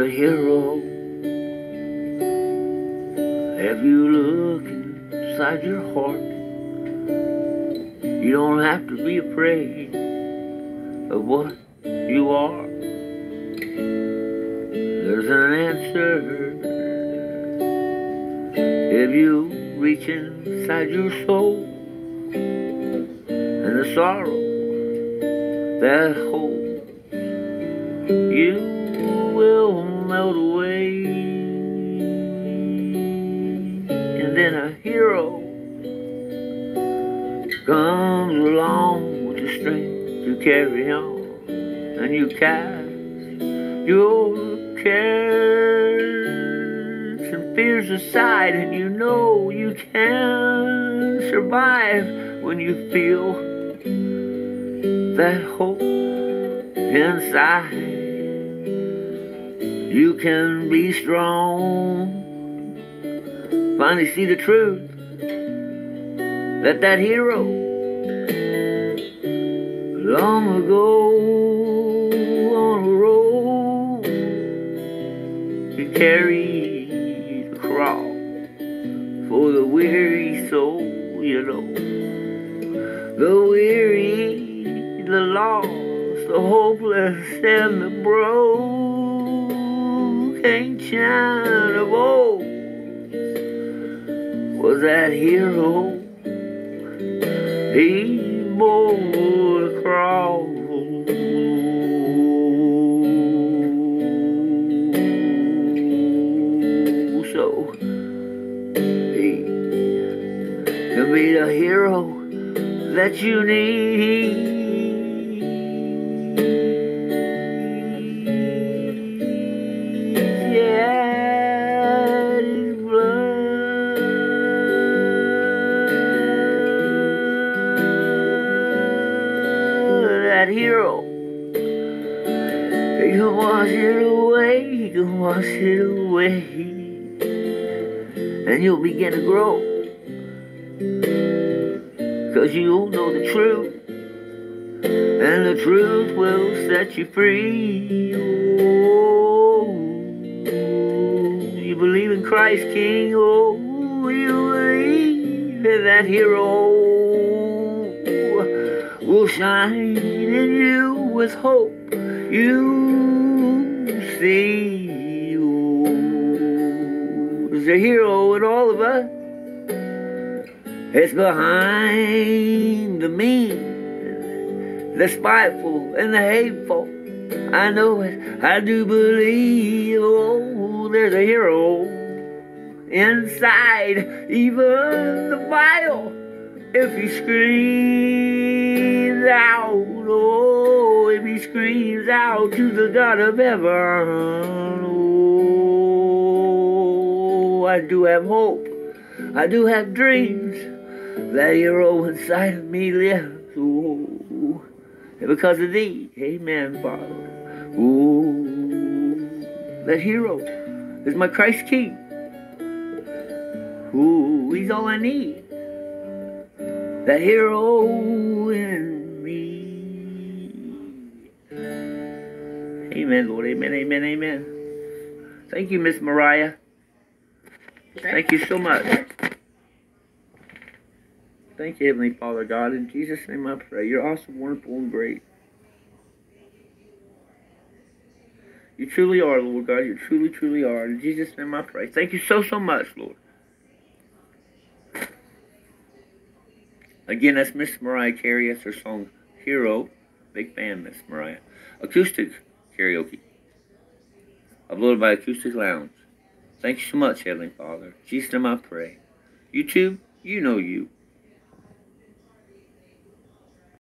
hero. If you look inside your heart, you don't have to be afraid of what you are. There's an answer if you reach inside your soul, and the sorrow that holds you will melt away. And then a hero comes along with the strength to carry on, and you cast your cares and fears aside, and you know you can survive when you feel that hope inside. You can be strong. Finally see the truth that hero long ago on a road, he carried a cross for the weary soul, you know. The weary, the lost, the hopeless, and the broken child of old was that hero. He bore the cross. So he can be the hero that you need. Hero, he can wash it away, he can wash it away, and you'll begin to grow, cause you'll know the truth, and the truth will set you free. Oh, you believe in Christ King, oh, you believe in that hero will shine in you with hope. You see, there's a hero in all of us. It's behind the mean, the spiteful, and the hateful. I know it, I do believe. Oh, there's a hero inside, even the vile. If he screams out, oh, if he screams out to the God of heaven, oh, I do have hope, I do have dreams, that hero inside of me lives, oh, and because of thee, amen, Father, oh, that hero is my Christ King, oh, he's all I need. That hero in me. Amen, Lord. Amen, amen, amen. Thank you, Miss Mariah. Thank you so much. Thank you, Heavenly Father God. In Jesus' name I pray. You're awesome, wonderful, and great. You truly are, Lord God. You truly, truly are. In Jesus' name I pray. Thank you so, so much, Lord. Again, that's Miss Mariah Carey. That's her song, Hero. Big fan, Miss Mariah. Acoustic karaoke. Uploaded by Acoustic Lounge. Thank you so much, Heavenly Father. In Jesus' name I pray. YouTube, you know you.